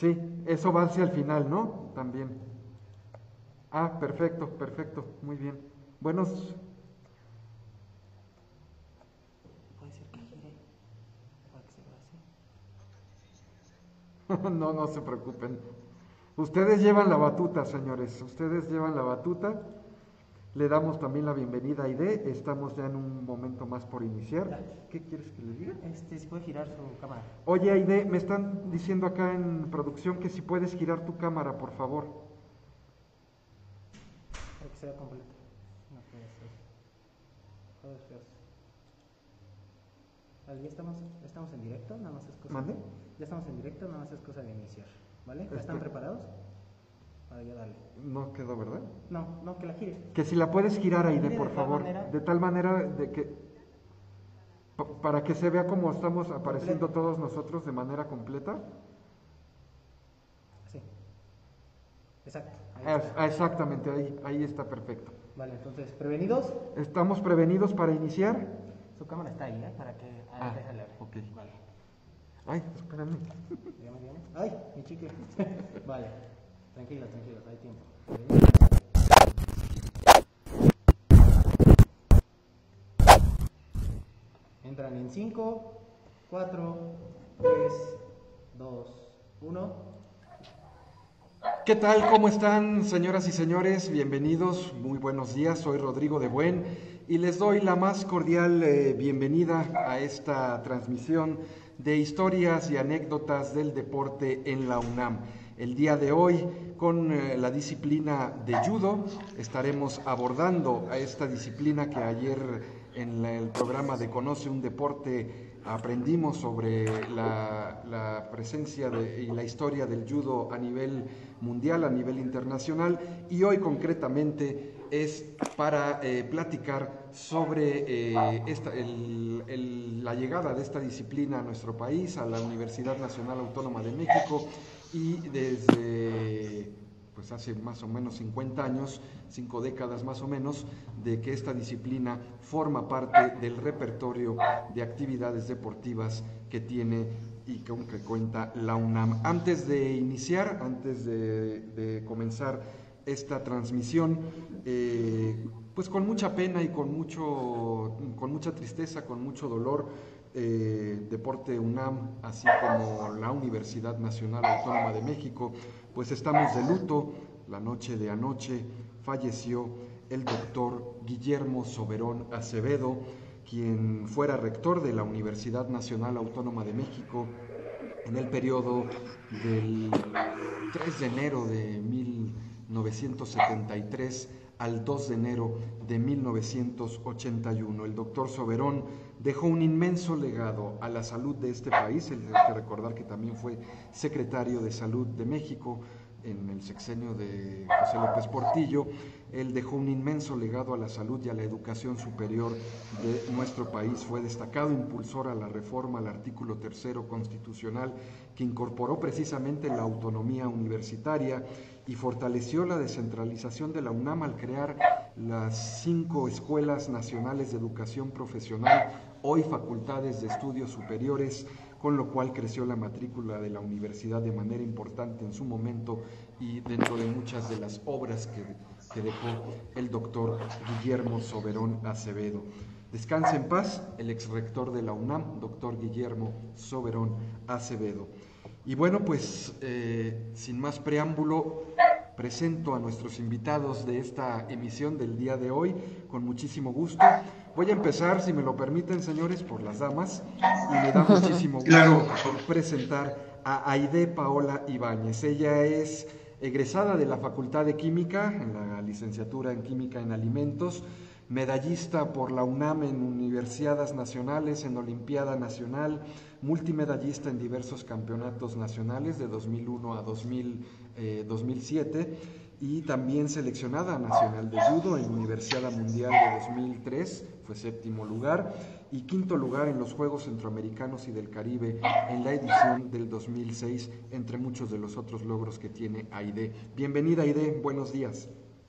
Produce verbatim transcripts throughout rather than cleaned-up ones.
Sí, eso va hacia el final, ¿no? También. Ah, perfecto, perfecto, muy bien. Buenos... Puede ser que gire para que se vea así. No, no se preocupen. Ustedes llevan la batuta, señores. Ustedes llevan la batuta. Le damos también la bienvenida a Aide. Estamos ya en un momento más por iniciar. Ya. ¿Qué quieres que le diga? Este, si puede girar su cámara. Oye, Aide, me están diciendo acá en producción que si puedes girar tu cámara, por favor. Para que se vea completo. No puede ser. Todo es feo. Vale, ya estamos, ya estamos en directo, nada más es cosa. ¿Mande? Ya estamos en directo, nada más es cosa de iniciar. ¿Vale? ¿Ya Este- están preparados? Para ya darle. No quedó, ¿verdad? No, no, que la gire. Que si la puedes girar, Aide, Gire por de tal favor. manera- De tal manera de que... pa- para que se vea cómo estamos apareciendo Completo. todos nosotros de manera completa. Sí. Exacto. Ahí Ah, está. ah, exactamente, ahí, ahí está perfecto. Vale, entonces, ¿prevenidos? ¿Estamos prevenidos para iniciar? Su cámara está ahí, ¿eh? Para que... Ah, Ah, déjale. ok. Vale. Ay, espérame. Dígame, dígame. ¡Ay! Mi chicle. Vale. Tranquilos, tranquilos, hay tiempo. Entran en cinco, cuatro, tres, dos, uno. ¿Qué tal? ¿Cómo están, señoras y señores? Bienvenidos, muy buenos días. Soy Rodrigo de Buen y les doy la más cordial eh, bienvenida a esta transmisión de historias y anécdotas del deporte en la UNAM. El día de hoy, con eh, la disciplina de judo, estaremos abordando a esta disciplina que ayer en la- el programa de Conoce un Deporte aprendimos sobre la, la presencia de, y la historia del judo a nivel mundial, a nivel internacional, y hoy concretamente es para eh, platicar sobre eh, esta, el, el, la llegada de esta disciplina a nuestro país, a la Universidad Nacional Autónoma de México, y desde pues hace más o menos cincuenta años, cinco décadas más o menos, de que esta disciplina forma parte del repertorio de actividades deportivas que tiene y con que cuenta la UNAM. Antes de iniciar, antes de, de comenzar esta transmisión, eh, pues con mucha pena y con, mucho, con mucha tristeza, con mucho dolor, eh, Deporte UNAM, así como la Universidad Nacional Autónoma de México, pues estamos de luto. La noche de anoche falleció el doctor Guillermo Soberón Acevedo, quien fuera rector de la Universidad Nacional Autónoma de México en el periodo del tres de enero de mil novecientos setenta y tres al dos de enero de mil novecientos ochenta y uno. El doctor Soberón dejó un inmenso legado a la salud de este país. Hay que recordar que también fue secretario de Salud de México en el sexenio de José López Portillo. Él dejó un inmenso legado a la salud y a la educación superior de nuestro país. Fue destacado impulsor a la reforma al artículo tercero constitucional que incorporó precisamente la autonomía universitaria y fortaleció la descentralización de la UNAM al crear las cinco escuelas nacionales de educación profesional, hoy facultades de estudios superiores, con lo cual creció la matrícula de la universidad de manera importante en su momento y dentro de muchas de las obras que, que dejó el doctor Guillermo Soberón Acevedo. Descanse en paz el exrector de la UNAM, doctor Guillermo Soberón Acevedo. Y bueno, pues eh, sin más preámbulo, presento a nuestros invitados de esta emisión del día de hoy con muchísimo gusto. Voy a empezar, si me lo permiten, señores, por las damas, y me da muchísimo gusto claro. presentar a Aide Paola Ibáñez. Ella es egresada de la Facultad de Química, en la licenciatura en Química en Alimentos, medallista por la UNAM en universidades nacionales, en Olimpiada Nacional, multimedallista en diversos campeonatos nacionales de dos mil uno a dos mil, eh, dos mil siete, y también seleccionada nacional de judo en Universidad Mundial de dos mil tres, fue séptimo lugar, y quinto lugar en los Juegos Centroamericanos y del Caribe en la edición del dos mil seis, entre muchos de los otros logros que tiene Aide. Bienvenida, Aide, buenos días.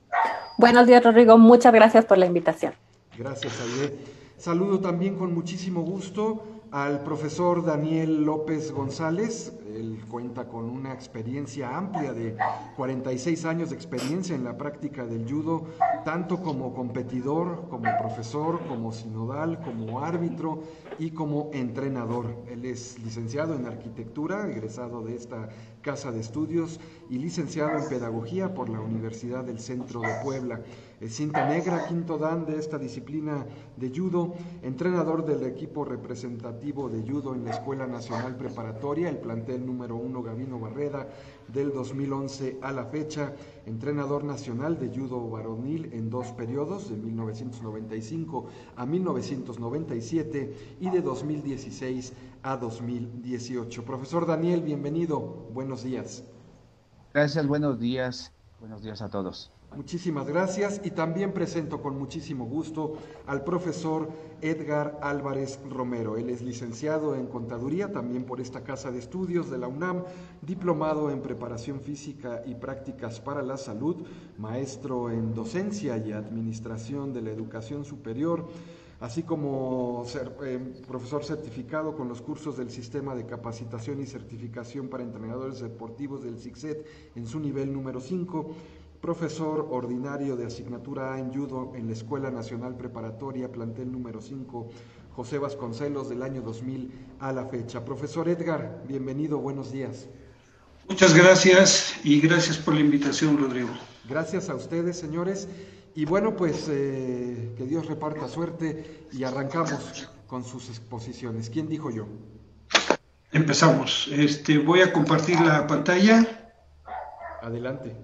Buenos días, Rodrigo, muchas gracias por la invitación. Gracias, Aide. Saludo también con muchísimo gusto al profesor Daniel López González. Él cuenta con una experiencia amplia de cuarenta y seis años de experiencia en la práctica del judo, tanto como competidor, como profesor, como sinodal, como árbitro y como entrenador. Él es licenciado en arquitectura, egresado de esta casa de estudios, y licenciado en pedagogía por la Universidad del Centro de Puebla. Es cinta negra, quinto dan de esta disciplina de judo, entrenador del equipo representativo de judo en la Escuela Nacional Preparatoria, el plantel número uno Gavino Barreda, del dos mil once a la fecha, entrenador nacional de judo varonil en dos periodos, de mil novecientos noventa y cinco a mil novecientos noventa y siete y de dos mil dieciséis a dos mil dieciocho. Profesor Daniel, bienvenido, buenos días. Gracias, buenos días, buenos días a todos. Muchísimas gracias, y también presento con muchísimo gusto al profesor Edgar Álvarez Romero. Él es licenciado en Contaduría, también por esta casa de estudios de la UNAM, diplomado en Preparación Física y Prácticas para la Salud, maestro en Docencia y Administración de la Educación Superior, así como ser, eh, profesor certificado con los cursos del Sistema de Capacitación y Certificación para Entrenadores Deportivos del SICSET en su nivel número cinco, profesor ordinario de asignatura A en judo en la Escuela Nacional Preparatoria, plantel número cinco, José Vasconcelos, del año dos mil a la fecha. Profesor Edgar, bienvenido, buenos días. Muchas gracias y gracias por la invitación, Rodrigo. Gracias a ustedes, señores. Y bueno, pues eh, que Dios reparta suerte y arrancamos con sus exposiciones. ¿Quién dijo yo? Empezamos. Este, voy a compartir la pantalla. Adelante.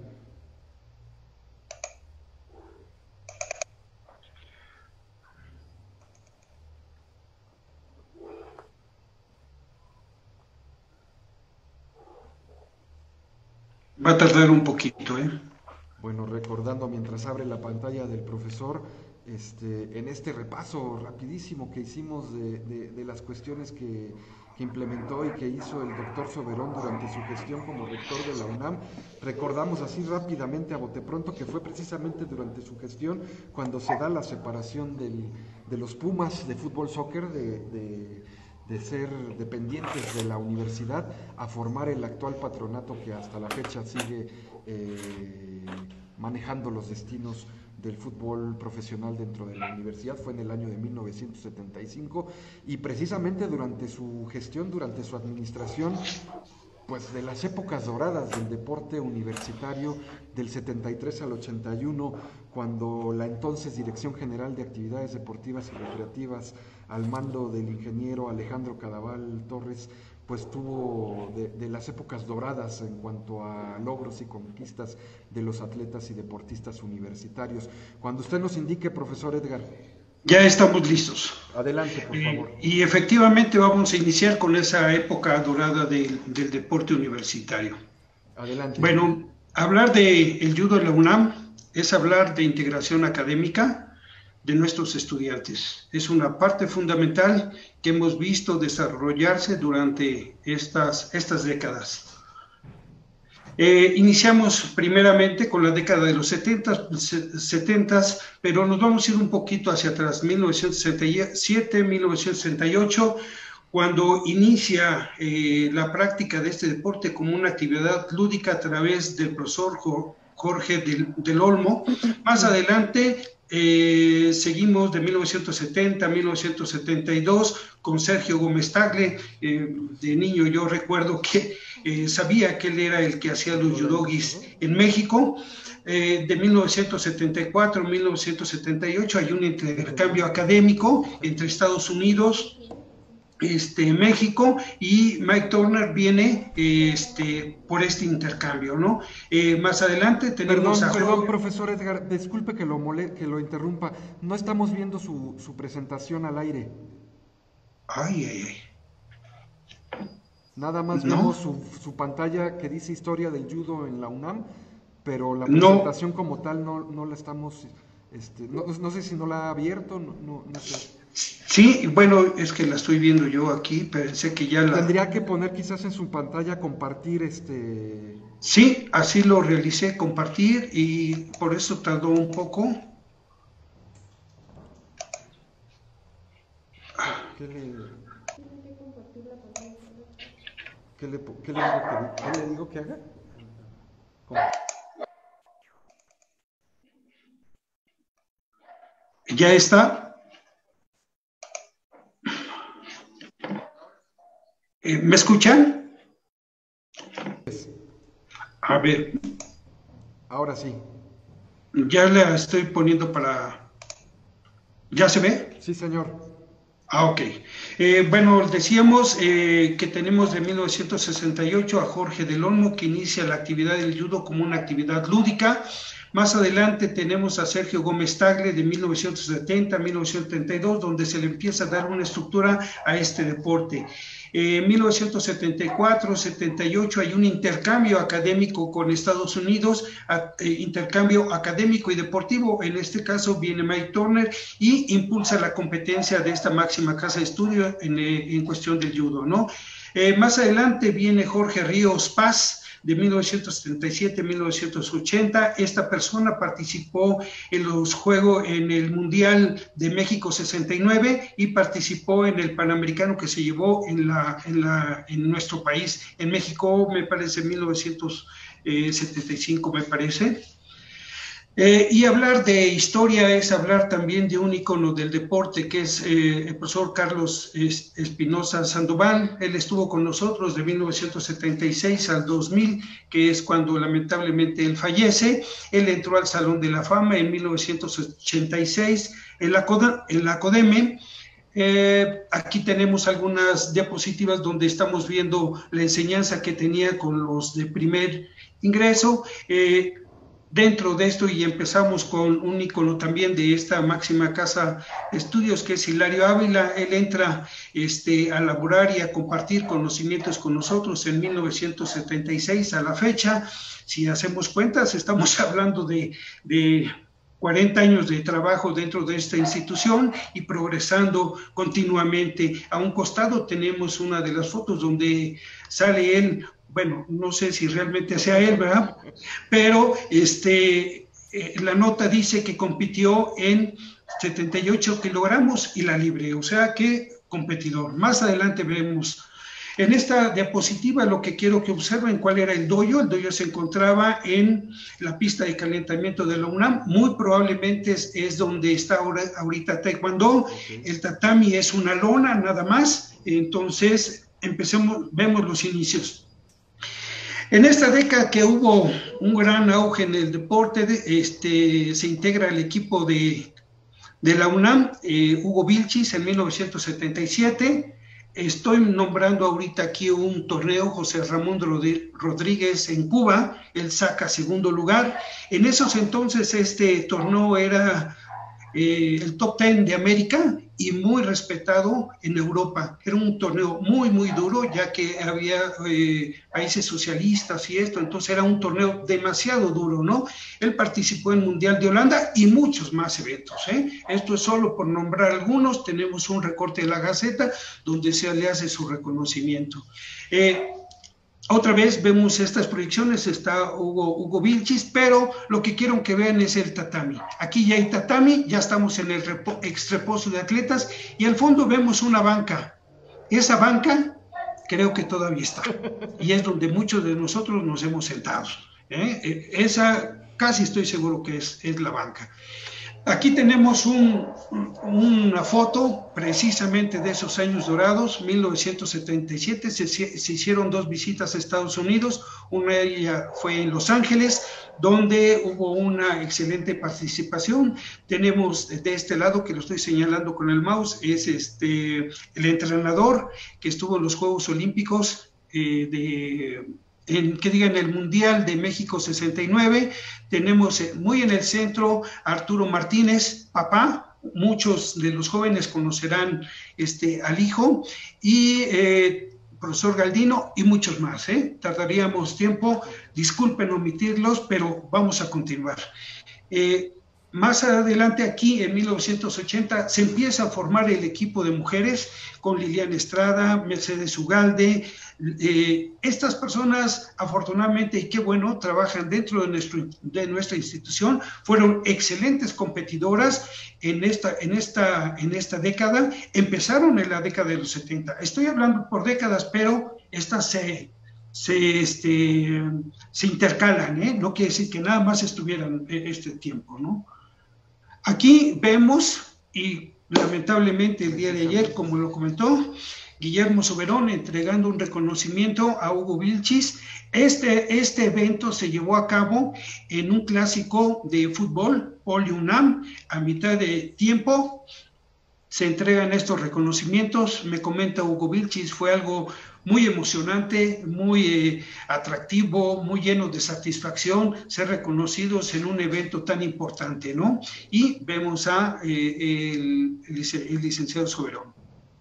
Va a tardar un poquito, ¿eh? Bueno, recordando mientras abre la pantalla del profesor, este, en este repaso rapidísimo que hicimos de, de, de las cuestiones que, que implementó y que hizo el doctor Soberón durante su gestión como rector de la UNAM, recordamos así rápidamente a bote pronto que fue precisamente durante su gestión cuando se da la separación del, de los Pumas de fútbol soccer, de, de de ser dependientes de la universidad, a formar el actual patronato que hasta la fecha sigue eh, manejando los destinos del fútbol profesional dentro de la universidad. Fue en el año de mil novecientos setenta y cinco, y precisamente durante su gestión, durante su administración, pues de las épocas doradas del deporte universitario, del setenta y tres al ochenta y uno, cuando la entonces Dirección General de Actividades Deportivas y Recreativas, al mando del ingeniero Alejandro Cadaval Torres, pues tuvo de, de las épocas doradas en cuanto a logros y conquistas de los atletas y deportistas universitarios. Cuando usted nos indique, profesor Edgar. Ya estamos listos. Adelante, por favor. Eh, y efectivamente vamos a iniciar con esa época dorada del, del deporte universitario. Adelante. Bueno, hablar del judo en la UNAM es hablar de integración académica de nuestros estudiantes. Es una parte fundamental que hemos visto desarrollarse durante estas, estas décadas. Eh, iniciamos primeramente con la década de los setenta, pero nos vamos a ir un poquito hacia atrás, mil novecientos sesenta y siete, mil novecientos sesenta y ocho, cuando inicia eh, la práctica de este deporte como una actividad lúdica a través del profesor Jorge del, del Olmo. Más adelante eh, seguimos de mil novecientos setenta a mil novecientos setenta y dos con Sergio Gómez Tagle. Eh, de niño yo recuerdo que eh, sabía que él era el que hacía los judogis en México. Eh, de mil novecientos setenta y cuatro a mil novecientos setenta y ocho hay un intercambio académico entre Estados Unidos, Este, México, y Mike Turner viene este, por este intercambio, ¿no? Eh, más adelante tenemos perdón, a... Perdón, profesor Edgar, disculpe que lo, mole, que lo interrumpa, no estamos viendo su, su presentación al aire. Ay, ay, ay. Nada más ¿No? vemos su, su pantalla que dice Historia del Judo en la UNAM, pero la presentación no. como tal no, no la estamos, este, no, no sé si no la ha abierto, no, no, no sé. Sí, bueno, es que la estoy viendo yo aquí, pensé que ya la... Tendría que poner quizás en su pantalla compartir este... Sí, así lo realicé, compartir, y por eso tardó un poco. ¿Qué le... ¿Qué le, qué le digo que, qué le digo que haga? ¿Cómo? ¿Ya está? Eh, ¿Me escuchan? A ver. Ahora sí. Ya la estoy poniendo para... ¿Ya se ve? Sí, señor. Ah, ok. Eh, bueno, decíamos eh, que tenemos de mil novecientos sesenta y ocho a Jorge del Olmo, que inicia la actividad del judo como una actividad lúdica. Más adelante tenemos a Sergio Gómez Tagle de mil novecientos setenta a mil novecientos setenta y dos, donde se le empieza a dar una estructura a este deporte. En mil novecientos setenta y cuatro setenta y ocho hay un intercambio académico con Estados Unidos, a, eh, intercambio académico y deportivo. En este caso viene Mike Turner y impulsa la competencia de esta máxima casa de estudio en, eh, en cuestión del judo, ¿no? Eh, más adelante viene Jorge Ríos Paz, de mil novecientos setenta y siete a mil novecientos ochenta. Esta persona participó en los Juegos, en el Mundial de México sesenta y nueve y participó en el Panamericano que se llevó en, la, en, la, en nuestro país, en México, me parece, en mil novecientos setenta y cinco, me parece. Eh, y hablar de historia es hablar también de un ícono del deporte, que es eh, el profesor Carlos Espinosa Sandoval. Él estuvo con nosotros de mil novecientos setenta y seis al dos mil, que es cuando lamentablemente él fallece. Él entró al Salón de la Fama en mil novecientos ochenta y seis en la, en la CODEME. Eh, aquí tenemos algunas diapositivas donde estamos viendo la enseñanza que tenía con los de primer ingreso. Eh, Dentro de esto, y empezamos con un ícono también de esta máxima casa de estudios, que es Hilario Ávila. Él entra este, a laborar y a compartir conocimientos con nosotros en mil novecientos setenta y seis a la fecha. Si hacemos cuentas, estamos hablando de, de cuarenta años de trabajo dentro de esta institución y progresando continuamente. A un costado tenemos una de las fotos donde sale él. Bueno, no sé si realmente sea él, ¿verdad? Pero este, eh, la nota dice que compitió en setenta y ocho kilogramos y la libre, o sea que competidor. Más adelante veremos. En esta diapositiva lo que quiero que observen cuál era el dojo. El dojo se encontraba en la pista de calentamiento de la UNAM. Muy probablemente es, es donde está ahora, ahorita Taekwondo. Okay. El tatami es una lona nada más. Entonces, empecemos, vemos los inicios. En esta década que hubo un gran auge en el deporte, este, se integra el equipo de, de la UNAM, eh, Hugo Vilchis en mil novecientos setenta y siete. Estoy nombrando ahorita aquí un torneo, José Ramón Rodríguez en Cuba, él saca segundo lugar. En esos entonces este torneo era eh, el top ten de América y muy respetado en Europa. Era un torneo muy, muy duro, ya que había eh, países socialistas y esto, entonces era un torneo demasiado duro, ¿no? Él participó en el Mundial de Holanda y muchos más eventos, ¿eh? Esto es solo por nombrar algunos. Tenemos un recorte de la Gaceta donde se le hace su reconocimiento. Eh, Otra vez vemos estas proyecciones, está Hugo, Hugo Vilchis, pero lo que quiero que vean es el tatami. Aquí ya hay tatami, ya estamos en el extreposo de atletas y al fondo vemos una banca. Esa banca creo que todavía está y es donde muchos de nosotros nos hemos sentado, ¿eh? Esa casi estoy seguro que es, es la banca. Aquí tenemos un, una foto precisamente de esos años dorados, mil novecientos setenta y siete, se, se hicieron dos visitas a Estados Unidos, una de ellas fue en Los Ángeles, donde hubo una excelente participación. Tenemos de este lado, que lo estoy señalando con el mouse, es este, el entrenador que estuvo en los Juegos Olímpicos eh, de... En, que digan el Mundial de México sesenta y nueve, tenemos muy en el centro a Arturo Martínez, papá, muchos de los jóvenes conocerán este, al hijo, y eh, profesor Galdino y muchos más, ¿eh? Tardaríamos tiempo, disculpen omitirlos, pero vamos a continuar. Eh, Más adelante aquí, en mil novecientos ochenta, se empieza a formar el equipo de mujeres con Liliana Estrada, Mercedes Ugalde. Eh, estas personas, afortunadamente, y qué bueno, trabajan dentro de, nuestro, de nuestra institución, fueron excelentes competidoras en esta, en, esta, en esta década, empezaron en la década de los setenta. Estoy hablando por décadas, pero estas se, se, este, se intercalan, ¿eh? No quiere decir que nada más estuvieran este tiempo, ¿no? Aquí vemos, y lamentablemente el día de ayer, como lo comentó, Guillermo Soberón entregando un reconocimiento a Hugo Vilchis. Este, este evento se llevó a cabo en un clásico de fútbol, Poli UNAM, a mitad de tiempo. Se entregan estos reconocimientos, me comenta Hugo Vilchis, fue algo muy emocionante, muy eh, atractivo, muy lleno de satisfacción ser reconocidos en un evento tan importante, ¿no? Y vemos a eh, el, el licenciado Soberón.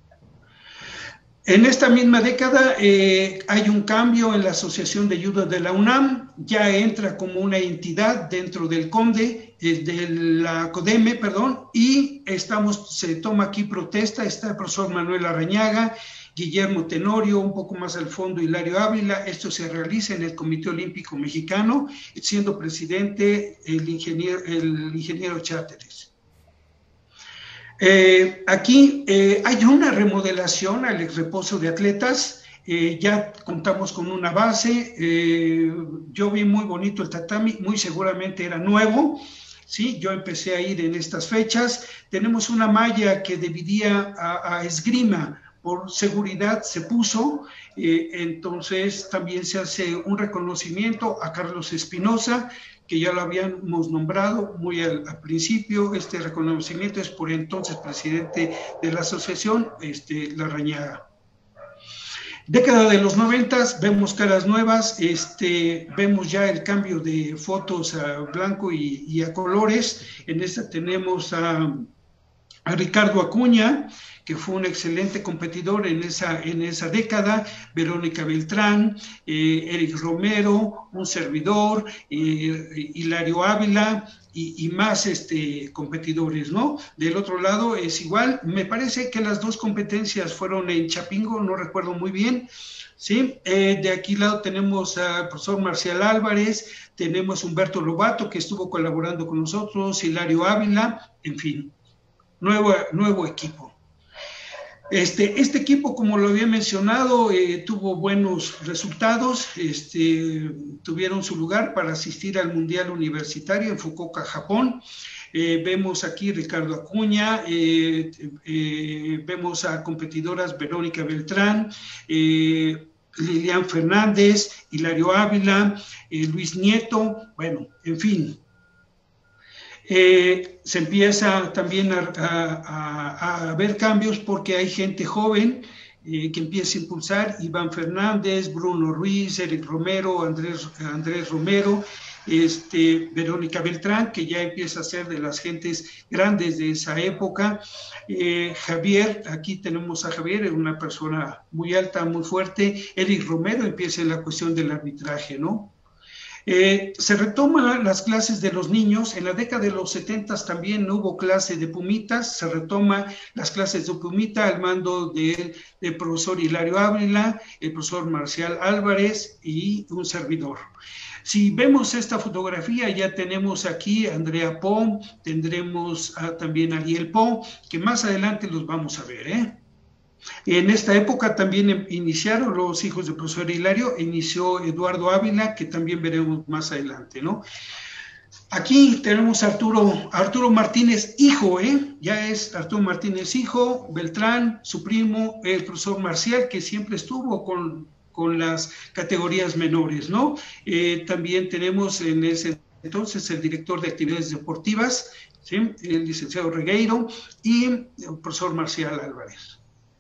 En esta misma década eh, hay un cambio en la Asociación de Judo de la UNAM, ya entra como una entidad dentro del CONDE, eh, de la CODEME, perdón, y estamos, se toma aquí protesta, está el profesor Manuel Arrañaga, Guillermo Tenorio, un poco más al fondo Hilario Ávila. Esto se realiza en el Comité Olímpico Mexicano, siendo presidente el ingeniero, el ingeniero Cháteres. Eh, aquí eh, hay una remodelación al reposo de atletas, eh, ya contamos con una base, eh, yo vi muy bonito el tatami, muy seguramente era nuevo, ¿sí? Yo empecé a ir en estas fechas. Tenemos una malla que dividía a, a esgrima, por seguridad se puso, eh, entonces también se hace un reconocimiento a Carlos Espinosa, que ya lo habíamos nombrado muy al, al principio. Este reconocimiento es por entonces presidente de la asociación, este, Larrañaga. Década de los noventas, vemos caras nuevas, este, vemos ya el cambio de fotos a blanco y, y a colores. En esta tenemos a, a Ricardo Acuña, que fue un excelente competidor en esa, en esa década, Verónica Beltrán, eh, Eric Romero, un servidor, eh, Hilario Ávila y, y más este, competidores, ¿no? Del otro lado es igual, me parece que las dos competencias fueron en Chapingo, no recuerdo muy bien, ¿sí? Eh, de aquí lado tenemos al profesor Marcial Álvarez, tenemos Humberto Lobato, que estuvo colaborando con nosotros, Hilario Ávila, en fin, nuevo, nuevo equipo. Este, este equipo, como lo había mencionado, eh, tuvo buenos resultados, este, tuvieron su lugar para asistir al Mundial Universitario en Fukuoka, Japón. Eh, vemos aquí Ricardo Acuña, eh, eh, vemos a competidoras Verónica Beltrán, eh, Lilian Fernández, Hilario Ávila, eh, Luis Nieto, bueno, en fin. Eh, se empieza también a, a, a ver cambios porque hay gente joven eh, que empieza a impulsar, Iván Fernández, Bruno Ruiz, Eric Romero, Andrés, Andrés Romero, este, Verónica Beltrán, que ya empieza a ser de las gentes grandes de esa época, eh, Javier, aquí tenemos a Javier, una persona muy alta, muy fuerte, Eric Romero empieza en la cuestión del arbitraje, ¿no? Eh, se retoman las clases de los niños. En la década de los setentas también hubo clase de pumitas, se retoma las clases de pumita al mando del, del profesor Hilario Ávila, el profesor Marcial Álvarez y un servidor. Si vemos esta fotografía, ya tenemos aquí a Andrea Po, tendremos a, también a Ariel Po, que más adelante los vamos a ver, ¿eh? En esta época también iniciaron los hijos del profesor Hilario, inició Eduardo Ávila, que también veremos más adelante, ¿no? Aquí tenemos a Arturo, Arturo Martínez, hijo, ¿eh? Ya es Arturo Martínez, hijo, Beltrán, su primo, el profesor Marcial, que siempre estuvo con, con las categorías menores, ¿no? Eh, también tenemos en ese entonces el director de actividades deportivas, ¿sí? El licenciado Regueiro, y el profesor Marcial Álvarez.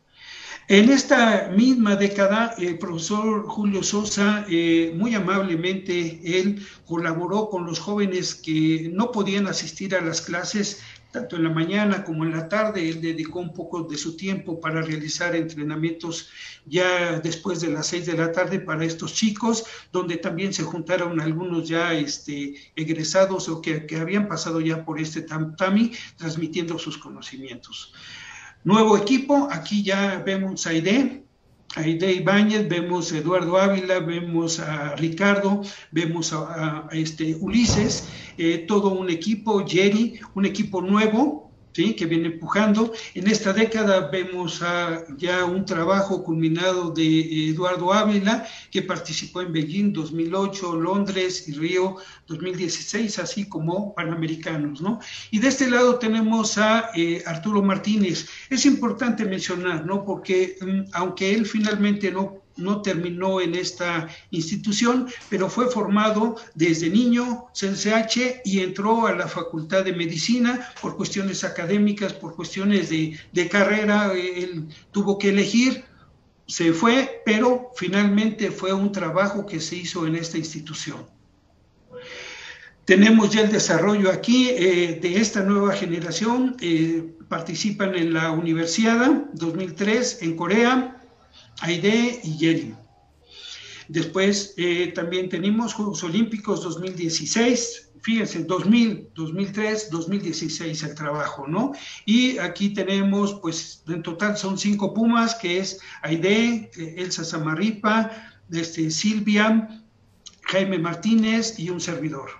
En esta misma década, el profesor Julio Sosa, eh, muy amablemente, él colaboró con los jóvenes que no podían asistir a las clases, tanto en la mañana como en la tarde. Él dedicó un poco de su tiempo para realizar entrenamientos ya después de las seis de la tarde para estos chicos, donde también se juntaron algunos ya este, egresados o que, que habían pasado ya por este TAMI, transmitiendo sus conocimientos. Nuevo equipo, aquí ya vemos a Aide, Aide Ibáñez, vemos a Eduardo Ávila, vemos a Ricardo, vemos a, a este Ulises, eh, todo un equipo, Jerry, un equipo nuevo, ¿sí? Que viene empujando. En esta década vemos a, ya un trabajo culminado de Eduardo Ávila, que participó en Beijing dos mil ocho, Londres y Río dos mil dieciséis, así como Panamericanos, ¿no? Y de este lado tenemos a eh, Arturo Martínez. Es importante mencionar, ¿no? Porque um, aunque él finalmente no no terminó en esta institución, pero fue formado desde niño, C C H, y entró a la Facultad de Medicina por cuestiones académicas, por cuestiones de, de carrera, él tuvo que elegir, se fue, pero finalmente fue un trabajo que se hizo en esta institución. Tenemos ya el desarrollo aquí eh, de esta nueva generación, eh, participan en la Universiada dos mil tres en Corea, Aide y Yeri. Después eh, también tenemos Juegos Olímpicos dos mil dieciséis, fíjense, dos mil, dos mil tres, dos mil dieciséis el trabajo, ¿no? Y aquí tenemos, pues, en total son cinco Pumas, que es Aide, Elsa Samarripa, este, Silvia, Jaime Martínez y un servidor.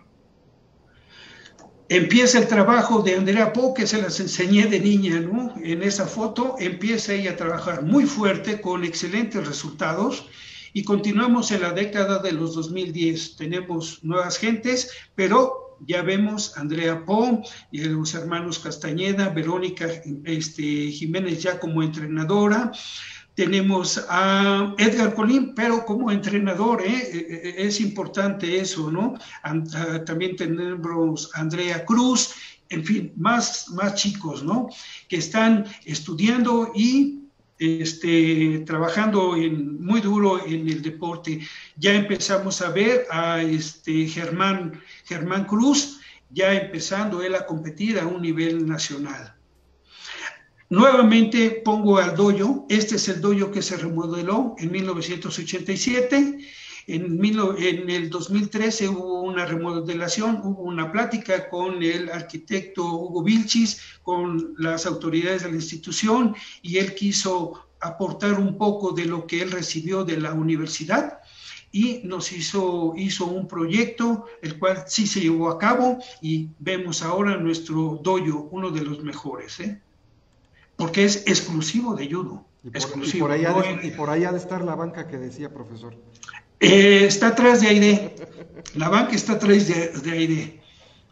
Empieza el trabajo de Andrea Po, que se las enseñé de niña, ¿no? En esa foto empieza ella a trabajar muy fuerte, con excelentes resultados, y continuamos en la década de los dos mil diez. Tenemos nuevas gentes, pero ya vemos a Andrea Po y a los hermanos Castañeda, Verónica este, Jiménez ya como entrenadora. Tenemos a Edgar Colín, pero como entrenador, ¿eh? Es importante eso, ¿no? También tenemos a Andrea Cruz, en fin, más, más chicos, ¿no? Que están estudiando y este, trabajando en, muy duro en el deporte. Ya empezamos a ver a este Germán, Germán Cruz, ya empezando él a competir a un nivel nacional. Nuevamente pongo al dojo. Este es el dojo que se remodeló en mil novecientos ochenta y siete. En, mil, en el dos mil trece hubo una remodelación, hubo una plática con el arquitecto Hugo Vilchis, con las autoridades de la institución, y él quiso aportar un poco de lo que él recibió de la universidad, y nos hizo, hizo un proyecto, el cual sí se llevó a cabo, y vemos ahora nuestro dojo, uno de los mejores, ¿eh? Porque es exclusivo de judo. Y por, exclusivo. Y por, ahí ha de, y por ahí ha de estar la banca que decía, profesor. Eh, está atrás de Aide. La banca está atrás de, de Aide.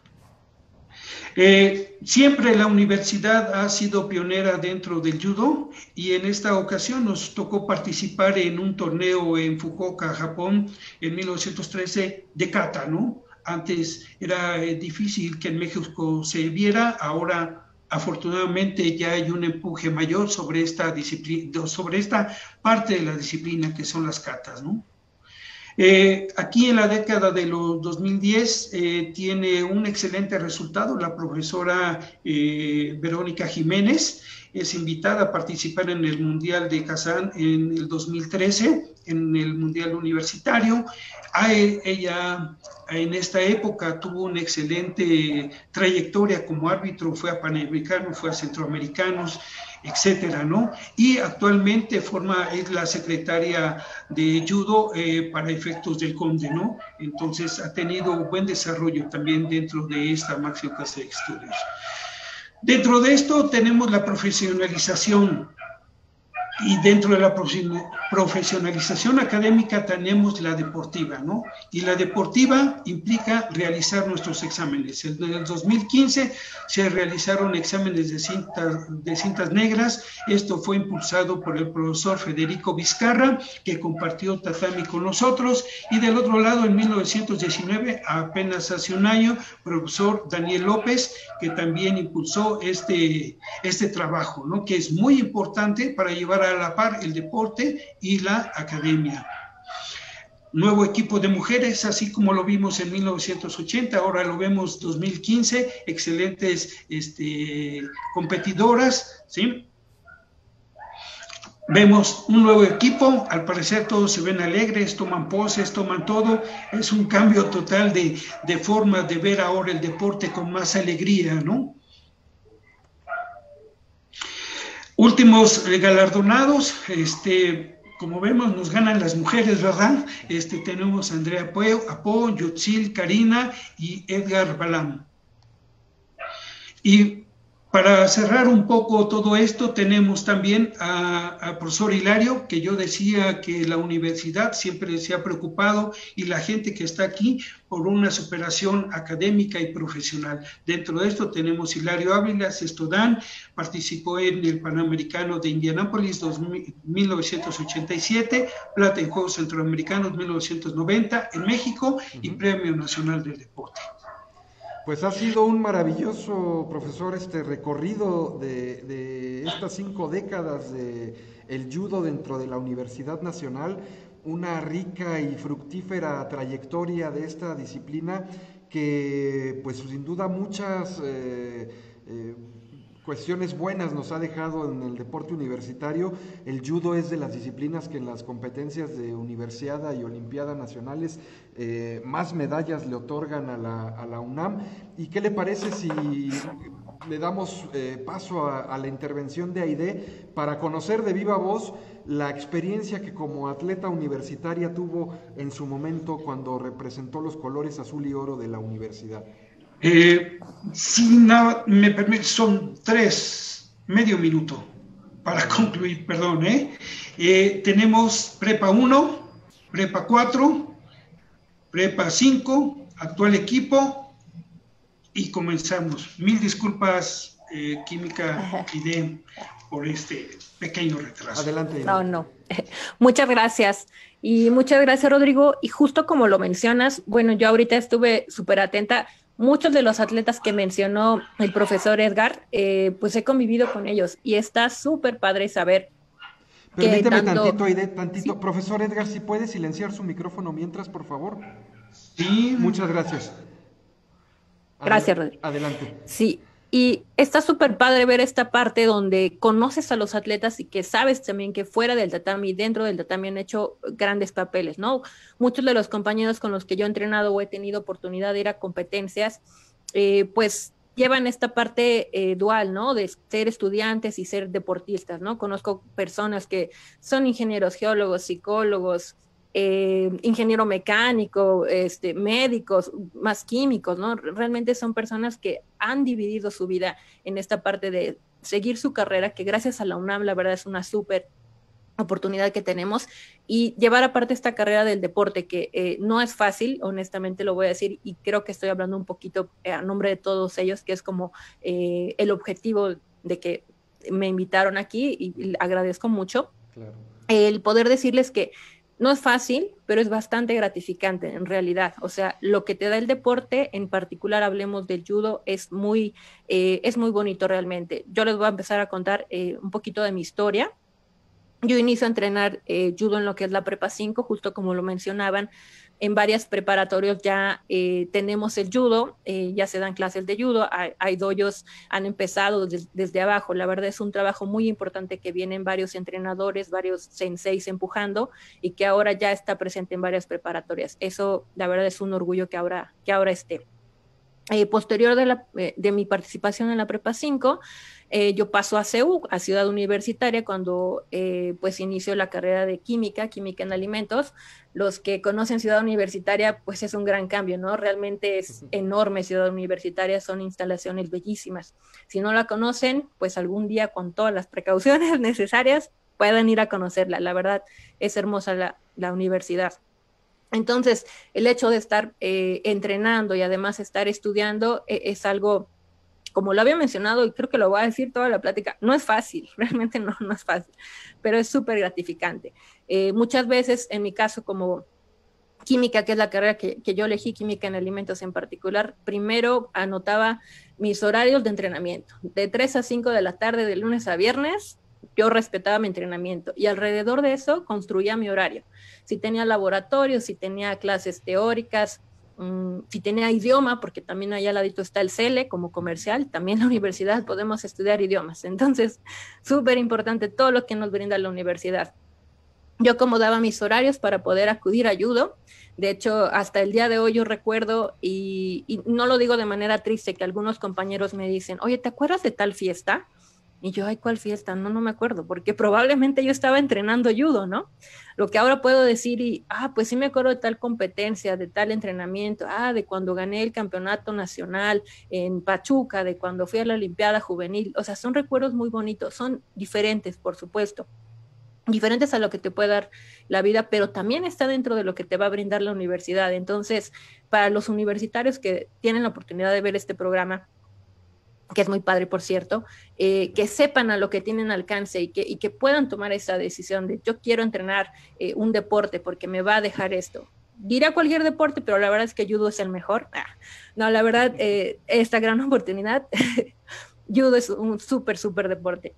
Eh, siempre la universidad ha sido pionera dentro del judo, y en esta ocasión nos tocó participar en un torneo en Fukuoka, Japón, en mil novecientos trece, de kata, ¿no? Antes era eh, difícil que en México se viera, ahora afortunadamente ya hay un empuje mayor sobre esta disciplina, sobre esta parte de la disciplina que son las katas, ¿no? Eh, aquí en la década de los dos mil diez eh, tiene un excelente resultado la profesora eh, Verónica Jiménez. Es invitada a participar en el Mundial de Kazán en el dos mil trece, en el Mundial Universitario. A ella en esta época tuvo una excelente trayectoria como árbitro, fue a Panamericanos, fue a Centroamericanos, etcétera, ¿no? Y actualmente forma, es la secretaria de judo eh, para efectos del CONDE, ¿no? Entonces ha tenido buen desarrollo también dentro de esta máxima casa de estudios. Dentro de esto tenemos la profesionalización, y dentro de la profesionalización académica tenemos la deportiva, ¿no? Y la deportiva implica realizar nuestros exámenes. En el dos mil quince se realizaron exámenes de cintas, de cintas negras. Esto fue impulsado por el profesor Federico Vizcarra, que compartió tatami con nosotros. Y del otro lado, en mil novecientos diecinueve, apenas hace un año, profesor Daniel López, que también impulsó este, este trabajo, ¿no? Que es muy importante para llevar a a la par el deporte y la academia. Nuevo equipo de mujeres, así como lo vimos en mil novecientos ochenta, ahora lo vemos dos mil quince, excelentes este, competidoras, ¿sí? Vemos un nuevo equipo, al parecer todos se ven alegres, toman poses, toman todo, es un cambio total de, de forma de ver ahora el deporte con más alegría, ¿no? Últimos galardonados, este, como vemos, nos ganan las mujeres, ¿verdad? Este, tenemos a Andrea Apo, Yotzil, Karina y Edgar Balam. Y Para cerrar un poco todo esto, tenemos también al profesor Hilario, que yo decía que la universidad siempre se ha preocupado y la gente que está aquí por una superación académica y profesional. Dentro de esto tenemos Hilario Ávila, sexto Dan, participó en el Panamericano de Indianápolis mil novecientos ochenta y siete, plata en Juegos Centroamericanos mil novecientos noventa en México y Premio Nacional del Deporte. Pues ha sido un maravilloso, profesor, este recorrido de, de estas cinco décadas de el judo dentro de la Universidad Nacional, una rica y fructífera trayectoria de esta disciplina que, pues sin duda, muchas eh, eh, cuestiones buenas nos ha dejado en el deporte universitario. El judo es de las disciplinas que en las competencias de universiada y olimpiada nacionales eh, más medallas le otorgan a la, a la UNAM. ¿Y qué le parece si le damos eh, paso a, a la intervención de Aide para conocer de viva voz la experiencia que como atleta universitaria tuvo en su momento cuando representó los colores azul y oro de la universidad? Eh, si no, me permite, son tres, medio minuto para concluir, perdón. ¿eh? Eh, tenemos Prepa uno, Prepa cuatro, Prepa cinco, actual equipo y comenzamos. Mil disculpas, eh, Química I D, por este pequeño retraso. Adelante. No, no. Muchas gracias. Y muchas gracias, Rodrigo. Y justo como lo mencionas, bueno, yo ahorita estuve súper atenta. Muchos de los atletas que mencionó el profesor Edgar, eh, pues he convivido con ellos y está súper padre saber. Permíteme tanto... tantito, Aide, tantito. ¿Sí? Profesor Edgar, si puede silenciar su micrófono mientras, por favor. Sí. Muchas gracias. Gracias, Adel- Rodrigo. Adelante. Sí, y está súper padre ver esta parte donde conoces a los atletas y que sabes también que fuera del tatami, dentro del tatami han hecho grandes papeles, ¿no? Muchos de los compañeros con los que yo he entrenado o he tenido oportunidad de ir a competencias, eh, pues llevan esta parte eh, dual, ¿no? De ser estudiantes y ser deportistas, ¿no? Conozco personas que son ingenieros, geólogos, psicólogos, Eh, ingeniero mecánico, este, médicos, más químicos, ¿no? Realmente son personas que han dividido su vida en esta parte de seguir su carrera, que gracias a la UNAM, la verdad es una súper oportunidad que tenemos, y llevar aparte esta carrera del deporte, que eh, no es fácil, honestamente lo voy a decir, y creo que estoy hablando un poquito eh, a nombre de todos ellos, que es como eh, el objetivo de que me invitaron aquí, y, y agradezco mucho. Claro. El poder decirles que no es fácil, pero es bastante gratificante en realidad. O sea, lo que te da el deporte, en particular hablemos del judo, es muy, eh, es muy bonito realmente. Yo les voy a empezar a contar eh, un poquito de mi historia. Yo inicio a entrenar eh, judo en lo que es la prepa cinco, justo como lo mencionaban. En varias preparatorios ya eh, tenemos el judo, eh, ya se dan clases de judo, hay, hay dojos, han empezado des, desde abajo. La verdad es un trabajo muy importante que vienen varios entrenadores, varios senseis empujando y que ahora ya está presente en varias preparatorias. Eso, la verdad, es un orgullo que ahora, que ahora esté. Eh, posterior de, la, eh, de mi participación en la prepa cinco, eh, yo paso a C U, a Ciudad Universitaria, cuando eh, pues inicio la carrera de química, química en alimentos. Los que conocen Ciudad Universitaria, pues es un gran cambio, ¿no? Realmente es enorme Ciudad Universitaria, son instalaciones bellísimas. Si no la conocen, pues algún día con todas las precauciones necesarias puedan ir a conocerla. La verdad es hermosa la, la universidad. Entonces, el hecho de estar eh, entrenando y además estar estudiando eh, es algo, como lo había mencionado, y creo que lo voy a decir toda la plática, no es fácil, realmente no, no es fácil, pero es súper gratificante. Eh, muchas veces, en mi caso, como química, que es la carrera que, que yo elegí, química en alimentos en particular, primero anotaba mis horarios de entrenamiento, de tres a cinco de la tarde, de lunes a viernes. Yo respetaba mi entrenamiento y alrededor de eso construía mi horario. Si tenía laboratorios, si tenía clases teóricas, um, si tenía idioma, porque también allá al ladito está el C E L E como comercial, también en la universidad podemos estudiar idiomas. Entonces, súper importante todo lo que nos brinda la universidad. Yo acomodaba mis horarios para poder acudir a judo. De hecho, hasta el día de hoy yo recuerdo, y, y no lo digo de manera triste, que algunos compañeros me dicen, oye, ¿te acuerdas de tal fiesta? Y yo, ay, ¿cuál fiesta? No, no me acuerdo, porque probablemente yo estaba entrenando judo, ¿no? Lo que ahora puedo decir y, ah, pues sí me acuerdo de tal competencia, de tal entrenamiento, ah, de cuando gané el campeonato nacional en Pachuca, de cuando fui a la Olimpiada Juvenil, o sea, son recuerdos muy bonitos, son diferentes, por supuesto, diferentes a lo que te puede dar la vida, pero también está dentro de lo que te va a brindar la universidad. Entonces, para los universitarios que tienen la oportunidad de ver este programa, que es muy padre, por cierto, eh, que sepan a lo que tienen alcance y que, y que puedan tomar esa decisión de yo quiero entrenar eh, un deporte porque me va a dejar esto. Diré cualquier deporte, pero la verdad es que judo es el mejor. Ah, no, la verdad, eh, esta gran oportunidad, judo es un súper, súper deporte.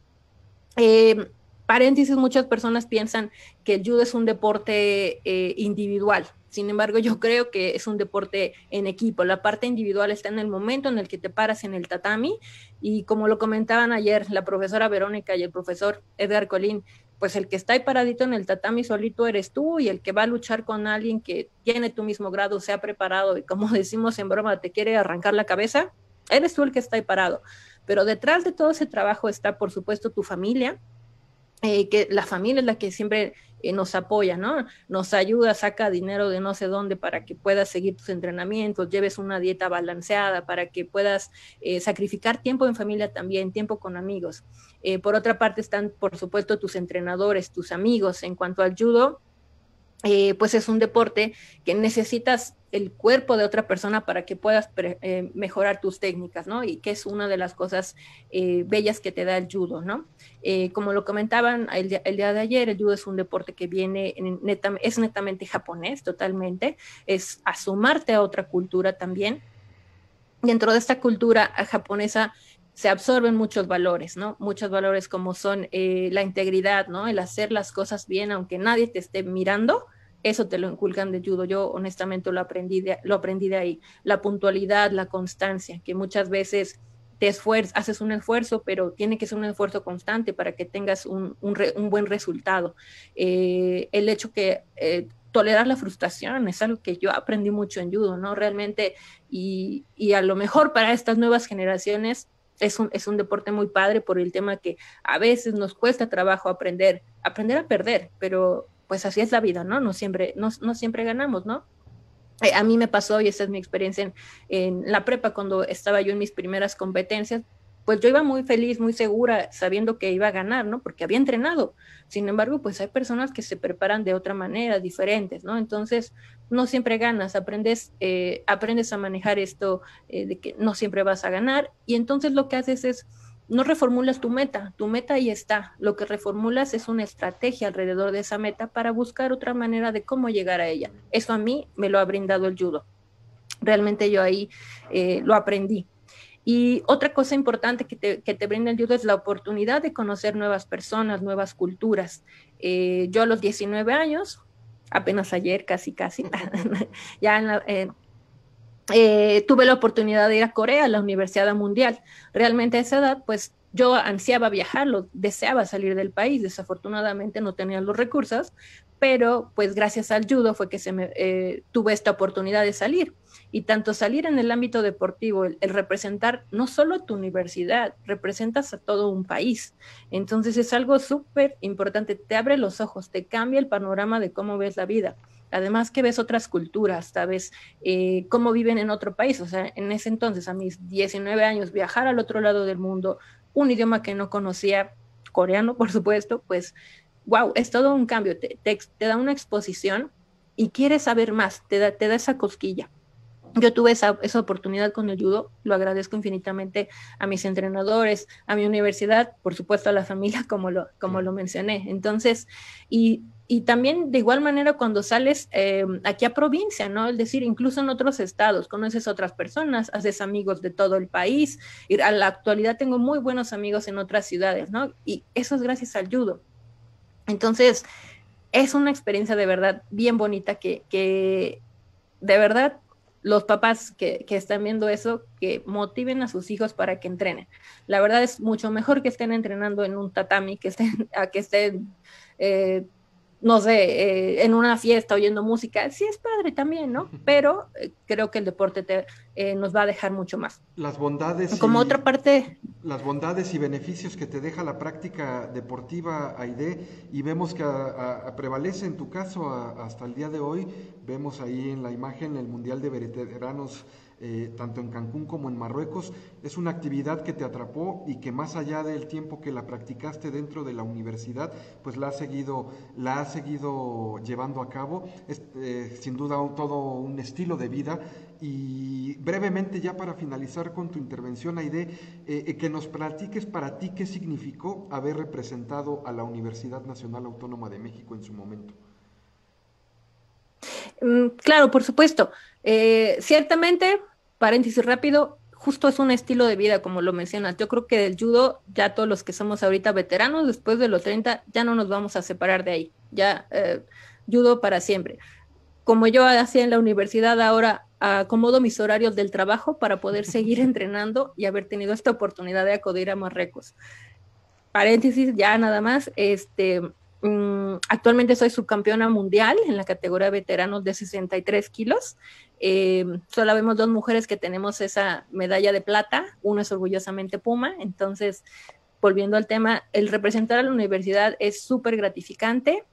Eh, paréntesis, muchas personas piensan que el judo es un deporte eh, individual. Sin embargo, yo creo que es un deporte en equipo. La parte individual está en el momento en el que te paras en el tatami y como lo comentaban ayer la profesora Verónica y el profesor Edgar Colín, pues el que está ahí paradito en el tatami solito eres tú y el que va a luchar con alguien que tiene tu mismo grado, se ha preparado y como decimos en broma, te quiere arrancar la cabeza, eres tú el que está ahí parado. Pero detrás de todo ese trabajo está, por supuesto, tu familia, eh, que la familia es la que siempre eh, nos apoya, ¿no? Nos ayuda, saca dinero de no sé dónde para que puedas seguir tus entrenamientos, lleves una dieta balanceada, para que puedas eh, sacrificar tiempo en familia también, tiempo con amigos. Eh, por otra parte están, por supuesto, tus entrenadores, tus amigos. En cuanto al judo, Eh, pues es un deporte que necesitas el cuerpo de otra persona para que puedas pre, eh, mejorar tus técnicas, ¿no? Y que es una de las cosas eh, bellas que te da el judo, ¿no? Eh, como lo comentaban el día, el día de ayer, el judo es un deporte que viene, en neta, es netamente japonés, totalmente, es asomarte a otra cultura también. Dentro de esta cultura japonesa se absorben muchos valores, ¿no? Muchos valores como son eh, la integridad, ¿no? El hacer las cosas bien aunque nadie te esté mirando, eso te lo inculcan de judo. Yo honestamente lo aprendí de, lo aprendí de ahí. La puntualidad, la constancia, que muchas veces te esfuerzas, haces un esfuerzo, pero tiene que ser un esfuerzo constante para que tengas un, un, re, un buen resultado. Eh, el hecho que eh, tolerar la frustración es algo que yo aprendí mucho en judo, ¿no? Realmente, y, y a lo mejor para estas nuevas generaciones es un, es un deporte muy padre por el tema que a veces nos cuesta trabajo aprender, aprender a perder, pero pues así es la vida, ¿no? No siempre, no, no siempre ganamos, ¿no? Eh, a mí me pasó, y esa es mi experiencia en, en la prepa, cuando estaba yo en mis primeras competencias, pues yo iba muy feliz, muy segura, sabiendo que iba a ganar, ¿no? Porque había entrenado. Sin embargo, pues hay personas que se preparan de otra manera, diferentes, ¿no? Entonces, no siempre ganas, aprendes, eh, aprendes a manejar esto eh, de que no siempre vas a ganar, y entonces lo que haces es, no reformulas tu meta, tu meta ahí está, lo que reformulas es una estrategia alrededor de esa meta para buscar otra manera de cómo llegar a ella. Eso a mí me lo ha brindado el judo. Realmente yo ahí eh, lo aprendí. Y otra cosa importante que te, que te brinda el judo es la oportunidad de conocer nuevas personas, nuevas culturas. Eh, yo a los diecinueve años, apenas ayer, casi, casi, ya en la, eh, eh, tuve la oportunidad de ir a Corea, a la Universidad Mundial. Realmente a esa edad, pues yo ansiaba viajarlo, deseaba salir del país, desafortunadamente no tenía los recursos, pero pues gracias al judo fue que se me, eh, tuve esta oportunidad de salir. Y tanto salir en el ámbito deportivo, el, el representar no solo a tu universidad, representas a todo un país. Entonces es algo súper importante, te abre los ojos, te cambia el panorama de cómo ves la vida. Además que ves otras culturas, sabes eh, cómo viven en otro país. O sea, en ese entonces, a mis diecinueve años, viajar al otro lado del mundo, un idioma que no conocía, coreano, por supuesto, pues, wow, es todo un cambio, te, te, te da una exposición y quieres saber más, te da, te da esa cosquilla. Yo tuve esa, esa oportunidad con el judo, lo agradezco infinitamente a mis entrenadores, a mi universidad, por supuesto a la familia, como lo, como lo mencioné. Entonces, y, y también de igual manera cuando sales eh, aquí a provincia, ¿no? Es decir, incluso en otros estados, conoces a otras personas, haces amigos de todo el país, y a la actualidad tengo muy buenos amigos en otras ciudades, ¿no? Y eso es gracias al judo. Entonces, es una experiencia de verdad bien bonita que, que de verdad los papás que, que están viendo eso, que motiven a sus hijos para que entrenen. La verdad es mucho mejor que estén entrenando en un tatami, que estén, a que estén eh, no sé, eh, en una fiesta oyendo música, sí es padre también, ¿no? Pero eh, creo que el deporte te, eh, nos va a dejar mucho más. Las bondades Como otra y parte, las bondades y beneficios que te deja la práctica deportiva, Aide, y vemos que a, a, a prevalece en tu caso a, hasta el día de hoy. Vemos ahí en la imagen el Mundial de Veteranos, eh, tanto en Cancún como en Marruecos. Es una actividad que te atrapó y que más allá del tiempo que la practicaste dentro de la universidad, pues la has seguido, la has seguido llevando a cabo. Es eh, sin duda un, todo un estilo de vida. Y brevemente, ya para finalizar con tu intervención, Aide, eh, eh, que nos platiques para ti qué significó haber representado a la Universidad Nacional Autónoma de México en su momento. mm, claro, por supuesto. Eh, ciertamente, paréntesis rápido, justo es un estilo de vida, como lo mencionas. Yo creo que del judo, ya todos los que somos ahorita veteranos, después de los treinta, ya no nos vamos a separar de ahí. Ya, eh, judo para siempre. Como yo hacía en la universidad, ahora acomodo mis horarios del trabajo para poder seguir entrenando y haber tenido esta oportunidad de acudir a Marruecos. Paréntesis, ya nada más, este, um, actualmente soy subcampeona mundial en la categoría de veteranos de sesenta y tres kilos. Eh, solo vemos dos mujeres que tenemos esa medalla de plata, uno es orgullosamente Puma. Entonces, volviendo al tema, el representar a la universidad es súper gratificante,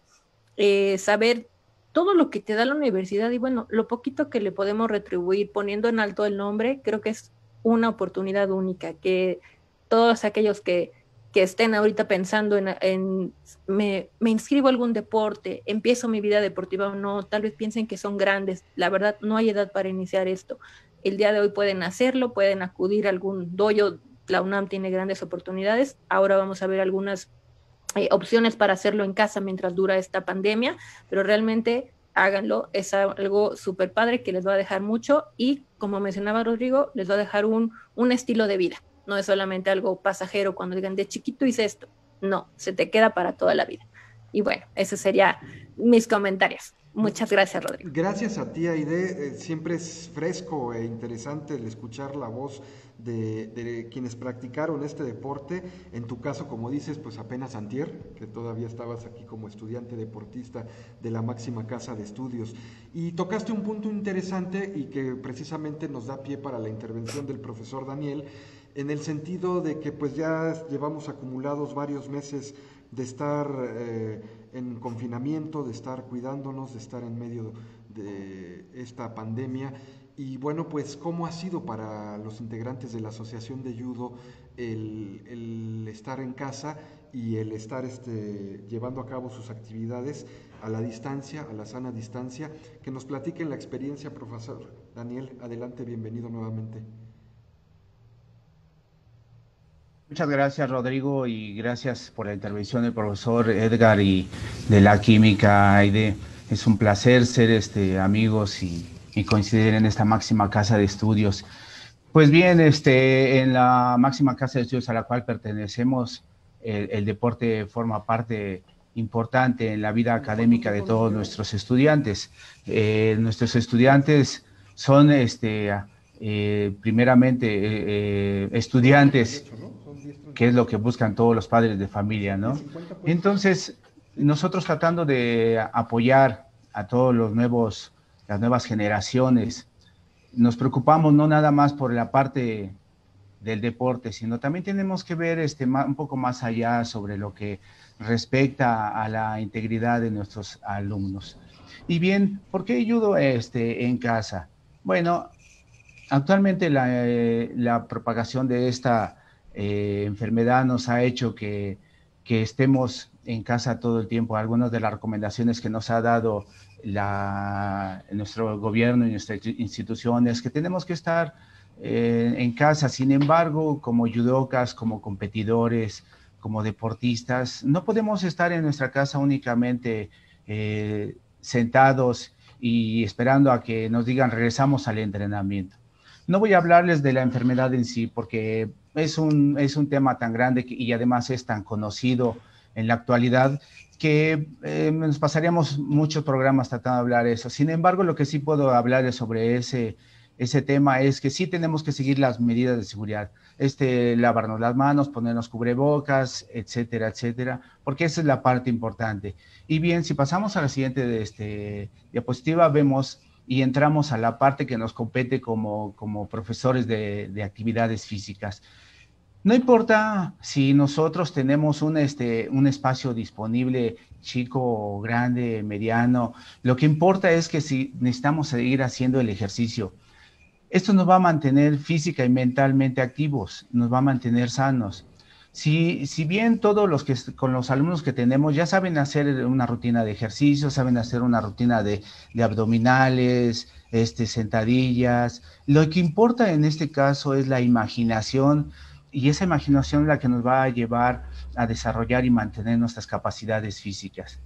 eh, saber todo lo que te da la universidad y bueno, lo poquito que le podemos retribuir poniendo en alto el nombre, creo que es una oportunidad única, que todos aquellos que, que estén ahorita pensando en, en me, me inscribo a algún deporte, empiezo mi vida deportiva o no, tal vez piensen que son grandes, la verdad no hay edad para iniciar esto. El día de hoy pueden hacerlo, pueden acudir a algún dojo, la UNAM tiene grandes oportunidades, ahora vamos a ver algunas Eh, opciones para hacerlo en casa mientras dura esta pandemia, pero realmente háganlo, es algo súper padre que les va a dejar mucho y como mencionaba Rodrigo, les va a dejar un, un estilo de vida, no es solamente algo pasajero cuando digan de chiquito hice esto, no, se te queda para toda la vida. Y bueno, esos serían mis comentarios. Muchas gracias, Rodrigo. Gracias a ti, Aide. Eh, siempre es fresco e interesante el escuchar la voz de, de quienes practicaron este deporte. En tu caso, como dices, pues apenas antier, que todavía estabas aquí como estudiante deportista de la máxima casa de estudios. Y tocaste un punto interesante y que precisamente nos da pie para la intervención del profesor Daniel, en el sentido de que pues ya llevamos acumulados varios meses de estar eh, en confinamiento, de estar cuidándonos, de estar en medio de esta pandemia. Y bueno, pues ¿cómo ha sido para los integrantes de la Asociación de Judo el, el estar en casa y el estar este, llevando a cabo sus actividades a la distancia, a la sana distancia? Que nos platiquen la experiencia, profesor Daniel. Adelante, bienvenido nuevamente. Muchas gracias, Rodrigo, y gracias por la intervención del profesor Edgar y de la química, Aide. Es un placer ser este, amigos y, y coincidir en esta máxima casa de estudios. Pues bien, este, en la máxima casa de estudios a la cual pertenecemos, el, el deporte forma parte importante en la vida académica de todos nuestros estudiantes. Eh, nuestros estudiantes son, este, eh, primeramente, eh, eh, estudiantes, que es lo que buscan todos los padres de familia, ¿no? Entonces, nosotros tratando de apoyar a todos los nuevos, las nuevas generaciones, nos preocupamos no nada más por la parte del deporte, sino también tenemos que ver este, un poco más allá sobre lo que respecta a la integridad de nuestros alumnos. Y bien, ¿por qué judo este, en casa? Bueno, actualmente la, eh, la propagación de esta Eh, enfermedad nos ha hecho que, que estemos en casa todo el tiempo. Algunas de las recomendaciones que nos ha dado la, nuestro gobierno y nuestras instituciones, que tenemos que estar eh, en casa. Sin embargo, como judocas, como competidores, como deportistas, no podemos estar en nuestra casa únicamente eh, sentados y esperando a que nos digan regresamos al entrenamiento. No voy a hablarles de la enfermedad en sí porque es un, es un tema tan grande que, y además es tan conocido en la actualidad que eh, nos pasaríamos muchos programas tratando de hablar de eso. Sin embargo, lo que sí puedo hablar es sobre ese, ese tema es que sí tenemos que seguir las medidas de seguridad, este, lavarnos las manos, ponernos cubrebocas, etcétera, etcétera, porque esa es la parte importante. Y bien, si pasamos a la siguiente este, diapositiva, vemos y entramos a la parte que nos compete como, como profesores de, de actividades físicas. No importa si nosotros tenemos un, este, un espacio disponible, chico, grande, mediano, lo que importa es que si necesitamos seguir haciendo el ejercicio. Esto nos va a mantener física y mentalmente activos, nos va a mantener sanos. Si, si bien todos los que con los alumnos que tenemos ya saben hacer una rutina de ejercicio, saben hacer una rutina de, de abdominales, este, sentadillas, lo que importa en este caso es la imaginación, y esa imaginación es la que nos va a llevar a desarrollar y mantener nuestras capacidades físicas.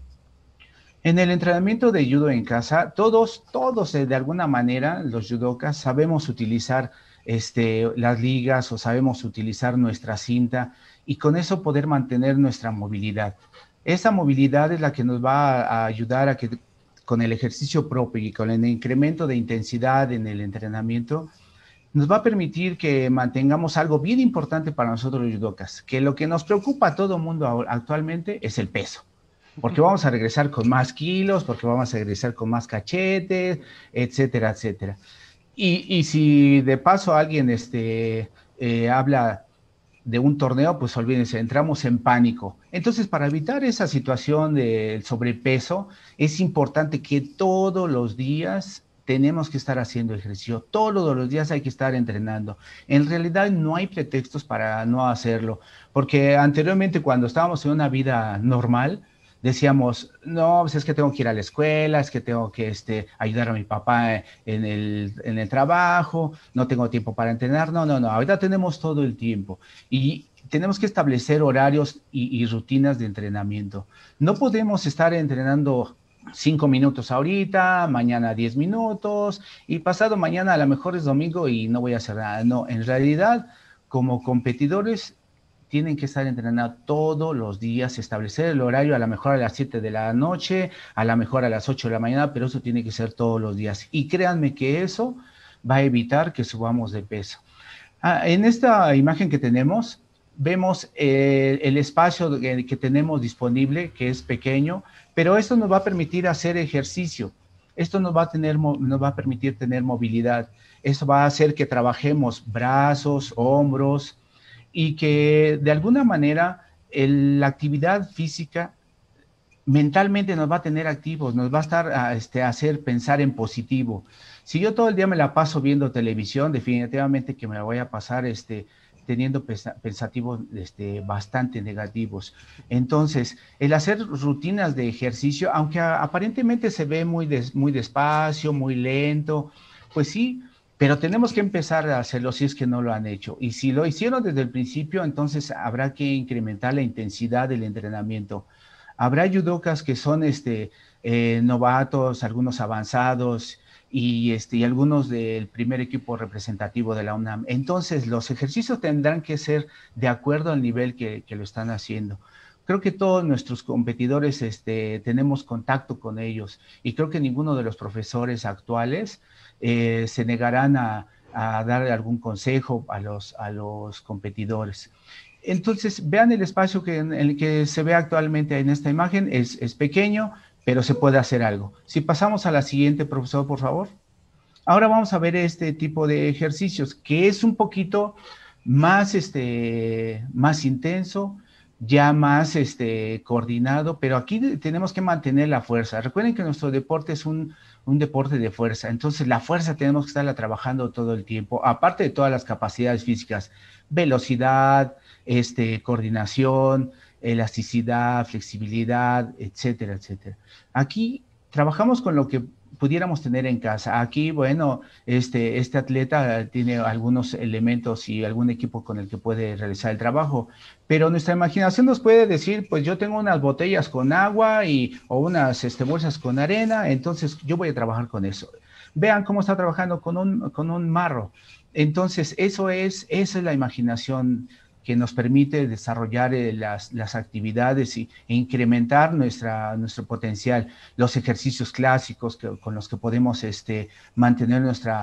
En el entrenamiento de judo en casa, todos, todos de alguna manera, los judokas, sabemos utilizar este, las ligas o sabemos utilizar nuestra cinta y con eso poder mantener nuestra movilidad. Esa movilidad es la que nos va a ayudar a que con el ejercicio propio y con el incremento de intensidad en el entrenamiento, nos va a permitir que mantengamos algo bien importante para nosotros los judokas, que lo que nos preocupa a todo el mundo actualmente es el peso. Porque vamos a regresar con más kilos, porque vamos a regresar con más cachetes, etcétera, etcétera. Y, y si de paso alguien este, eh, habla de un torneo, pues olvídense, entramos en pánico. Entonces, para evitar esa situación del sobrepeso, es importante que todos los días tenemos que estar haciendo ejercicio, todos los días hay que estar entrenando. En realidad no hay pretextos para no hacerlo, porque anteriormente cuando estábamos en una vida normal, decíamos, no, pues es que tengo que ir a la escuela, es que tengo que este, ayudar a mi papá en el, en el trabajo, no tengo tiempo para entrenar. No, no, no, ahorita tenemos todo el tiempo y tenemos que establecer horarios y, y rutinas de entrenamiento. No podemos estar entrenando cinco minutos ahorita, mañana diez minutos y pasado mañana a lo mejor es domingo y no voy a hacer nada. No, en realidad, como competidores, tienen que estar entrenando todos los días, establecer el horario a lo mejor a las siete de la noche, a lo mejor a las ocho de la mañana, pero eso tiene que ser todos los días. Y créanme que eso va a evitar que subamos de peso. Ah, en esta imagen que tenemos, vemos eh, el espacio que, que tenemos disponible, que es pequeño, pero esto nos va a permitir hacer ejercicio. Esto nos va a, tener, nos va a permitir tener movilidad. Eso va a hacer que trabajemos brazos, hombros, y que de alguna manera el, la actividad física mentalmente nos va a tener activos, nos va a estar a, este, a hacer pensar en positivo. Si yo todo el día me la paso viendo televisión, definitivamente que me la voy a pasar este, teniendo pensativos este, bastante negativos. Entonces, el hacer rutinas de ejercicio, aunque a, aparentemente se ve muy, des, muy despacio, muy lento, pues sí, pero tenemos que empezar a hacerlo si es que no lo han hecho. Y si lo hicieron desde el principio, entonces habrá que incrementar la intensidad del entrenamiento. Habrá judokas que son este, eh, novatos, algunos avanzados y, este, y algunos del primer equipo representativo de la UNAM. Entonces, los ejercicios tendrán que ser de acuerdo al nivel que, que lo están haciendo. Creo que todos nuestros competidores este, tenemos contacto con ellos y creo que ninguno de los profesores actuales eh, se negarán a, a dar algún consejo a los, a los competidores. Entonces, vean el espacio que, en el que se ve actualmente en esta imagen, es, es pequeño, pero se puede hacer algo. Si pasamos a la siguiente, profesor, por favor. Ahora vamos a ver este tipo de ejercicios, que es un poquito más, este, más intenso, ya más este, coordinado, pero aquí tenemos que mantener la fuerza. Recuerden que nuestro deporte es un, un deporte de fuerza, entonces la fuerza tenemos que estarla trabajando todo el tiempo, aparte de todas las capacidades físicas, velocidad, este, coordinación, elasticidad, flexibilidad, etcétera, etcétera. Aquí trabajamos con lo que pudiéramos tener en casa. Aquí, bueno, este, este atleta tiene algunos elementos y algún equipo con el que puede realizar el trabajo, pero nuestra imaginación nos puede decir, pues yo tengo unas botellas con agua y, o unas este, bolsas con arena, entonces yo voy a trabajar con eso. Vean cómo está trabajando con un, con un marro. Entonces, eso es, esa es la imaginación que nos permite desarrollar eh, las, las actividades y, e incrementar nuestra, nuestro potencial, los ejercicios clásicos que, con los que podemos este, mantener nuestra,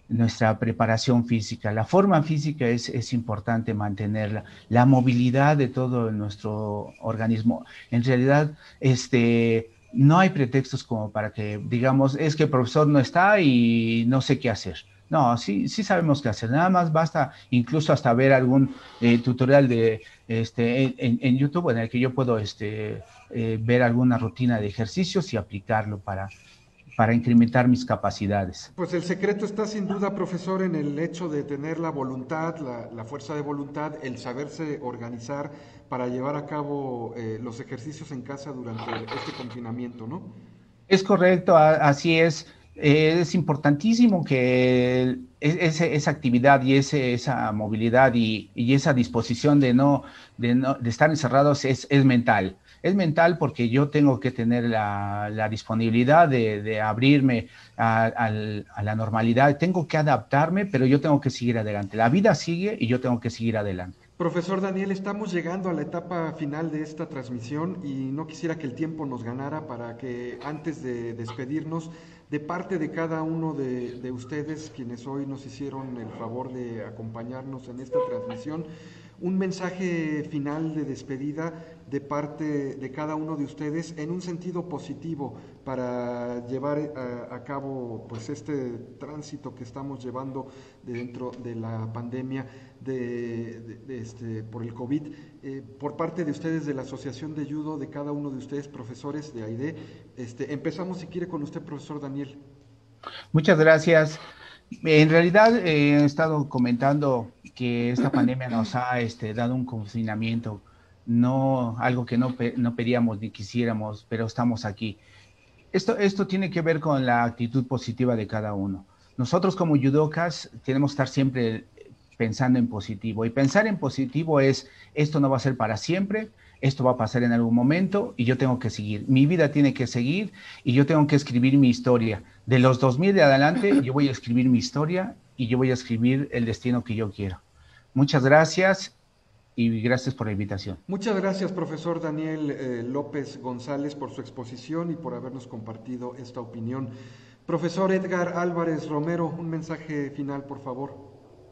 nuestra preparación física. La forma física es, es importante mantenerla, la movilidad de todo nuestro organismo. En realidad, este, no hay pretextos como para que digamos, es que el profesor no está y no sé qué hacer. No, sí, sí sabemos qué hacer. Nada más basta incluso hasta ver algún eh, tutorial de, este, en, en, YouTube en el que yo puedo este, eh, ver alguna rutina de ejercicios y aplicarlo para, para incrementar mis capacidades. Pues el secreto está sin duda, profesor, en el hecho de tener la voluntad, la, la fuerza de voluntad, el saberse organizar para llevar a cabo eh, los ejercicios en casa durante este confinamiento, ¿no? Es correcto, a, así es. Eh, es importantísimo que ese, esa actividad y ese, esa movilidad y, y, esa disposición de no, de no de estar encerrados es, es mental. Es mental porque yo tengo que tener la, la disponibilidad de, de abrirme a, a, a la normalidad. Tengo que adaptarme, pero yo tengo que seguir adelante. La vida sigue y yo tengo que seguir adelante. Profesor Daniel, estamos llegando a la etapa final de esta transmisión y no quisiera que el tiempo nos ganara para que antes de despedirnos, de parte de cada uno de, de ustedes, quienes hoy nos hicieron el favor de acompañarnos en esta transmisión, un mensaje final de despedida de parte de cada uno de ustedes en un sentido positivo para llevar a, a cabo pues este tránsito que estamos llevando de dentro de la pandemia de, de, de este, por el COVID. Eh, por parte de ustedes de la Asociación de Judo, de cada uno de ustedes, profesores de AIDE, este, empezamos si quiere con usted, profesor Daniel. Muchas gracias. En realidad eh, he estado comentando que esta pandemia nos ha este, dado un confinamiento, no algo que no, no pedíamos ni quisiéramos, pero estamos aquí. Esto, esto tiene que ver con la actitud positiva de cada uno. Nosotros como judokas tenemos que estar siempre pensando en positivo, y pensar en positivo es, esto no va a ser para siempre, esto va a pasar en algún momento y yo tengo que seguir. Mi vida tiene que seguir y yo tengo que escribir mi historia. De los dos mil de adelante, yo voy a escribir mi historia y yo voy a escribir el destino que yo quiero. Muchas gracias y gracias por la invitación. Muchas gracias, profesor Daniel eh, López González, por su exposición y por habernos compartido esta opinión. Profesor Edgar Álvarez Romero, un mensaje final, por favor.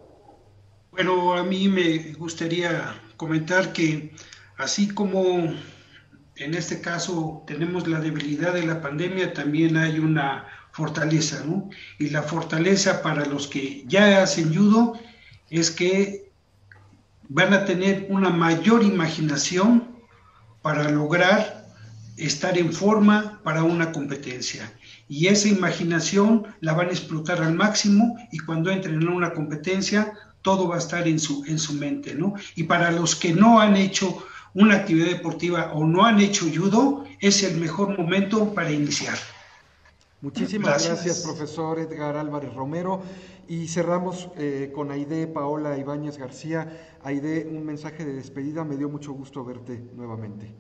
Bueno, a mí me gustaría comentar que así como en este caso tenemos la debilidad de la pandemia, también hay una fortaleza, ¿no? Y la fortaleza para los que ya hacen judo es que van a tener una mayor imaginación para lograr estar en forma para una competencia. Y esa imaginación la van a explotar al máximo y cuando entren en una competencia todo va a estar en su, en su mente, ¿no? Y para los que no han hecho una actividad deportiva o no han hecho judo, es el mejor momento para iniciar. Muchísimas gracias, gracias profesor Edgar Álvarez Romero. Y cerramos eh, con Aide Paola Ibáñez García. Aide, un mensaje de despedida. Me dio mucho gusto verte nuevamente.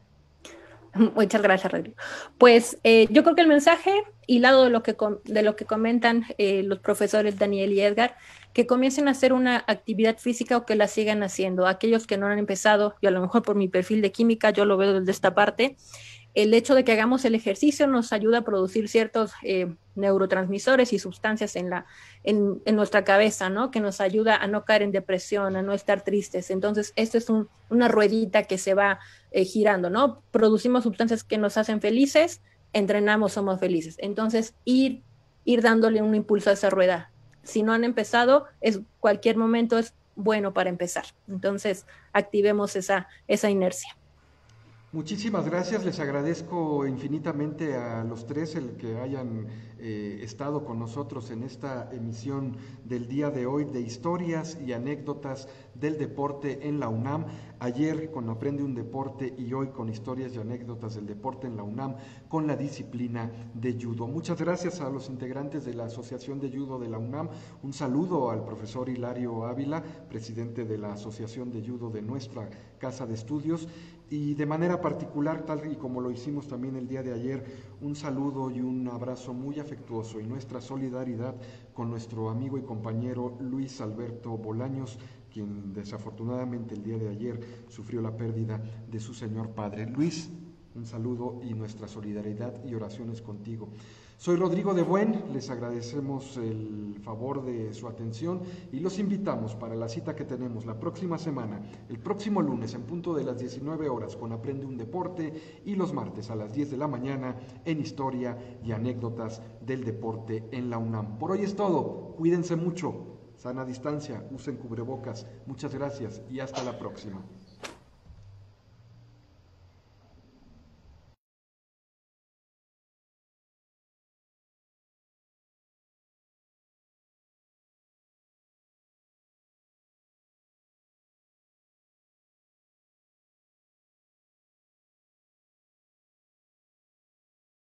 Muchas gracias, Rodrigo. Pues eh, yo creo que el mensaje, hilado de lo que, de lo que comentan eh, los profesores Daniel y Edgar, que comiencen a hacer una actividad física o que la sigan haciendo. Aquellos que no han empezado, yo a lo mejor por mi perfil de química, yo lo veo desde esta parte, el hecho de que hagamos el ejercicio nos ayuda a producir ciertos eh, neurotransmisores y sustancias en, la, en, en nuestra cabeza, ¿no? Que nos ayuda a no caer en depresión, a no estar tristes. Entonces, esto es un, una ruedita que se va eh, girando, ¿no? Producimos sustancias que nos hacen felices, entrenamos, somos felices. Entonces, ir, ir dándole un impulso a esa rueda. Si no han empezado, es, cualquier momento es bueno para empezar. Entonces, activemos esa, esa inercia. Muchísimas gracias, les agradezco infinitamente a los tres el que hayan eh, estado con nosotros en esta emisión del día de hoy de historias y anécdotas del deporte en la UNAM. Ayer con Aprende un Deporte y hoy con historias y anécdotas del deporte en la UNAM con la disciplina de judo. Muchas gracias a los integrantes de la Asociación de Judo de la UNAM. Un saludo al profesor Hilario Ávila, presidente de la Asociación de Judo de nuestra Casa de Estudios. Y de manera particular, tal y como lo hicimos también el día de ayer, un saludo y un abrazo muy afectuoso y nuestra solidaridad con nuestro amigo y compañero Luis Alberto Bolaños, quien desafortunadamente el día de ayer sufrió la pérdida de su señor padre. Luis, un saludo y nuestra solidaridad y oraciones contigo. Soy Rodrigo de Buen, les agradecemos el favor de su atención y los invitamos para la cita que tenemos la próxima semana, el próximo lunes en punto de las diecinueve horas con Aprende un Deporte y los martes a las diez de la mañana en Historia y Anécdotas del Deporte en la UNAM. Por hoy es todo, cuídense mucho, sana distancia, usen cubrebocas, muchas gracias y hasta la próxima.